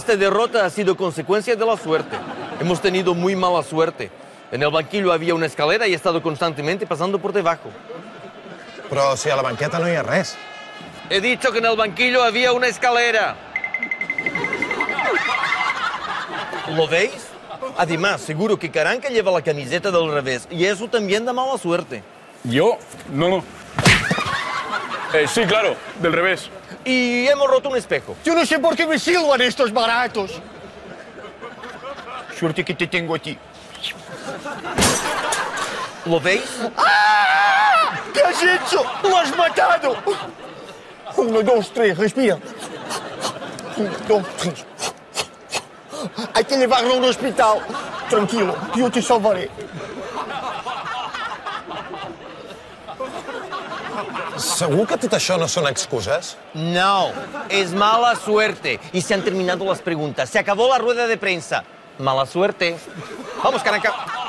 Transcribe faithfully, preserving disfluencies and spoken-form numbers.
Esta derrota ha sido consecuencia de la suerte. Hemos tenido muy mala suerte. En el banquillo había una escalera y he estado constantemente pasando por debajo. Però si a la banqueta no hi ha res. He dicho que en el banquillo había una escalera. ¿Lo veis? Además, seguro que Caranca lleva la camiseta del revés y eso también da mala suerte. ¿Yo? No, no. Eh, sí, claro, del revés. Y hemos roto un espejo. Yo no sé por qué me silban estos baratos. Suerte que te tengo a ti. ¿Lo veis? ¡Ah! ¿Qué has hecho? ¡Lo has matado! Uno, dos, tres, respira. Uno, dos, tres. Hay que llevarlo a un hospital. Tranquilo, yo te salvaré. Segur que tot això no són excuses? No, es mala suerte. Y se han terminado las preguntas. Se acabó la rueda de prensa. Mala suerte. Vamos, Caranca.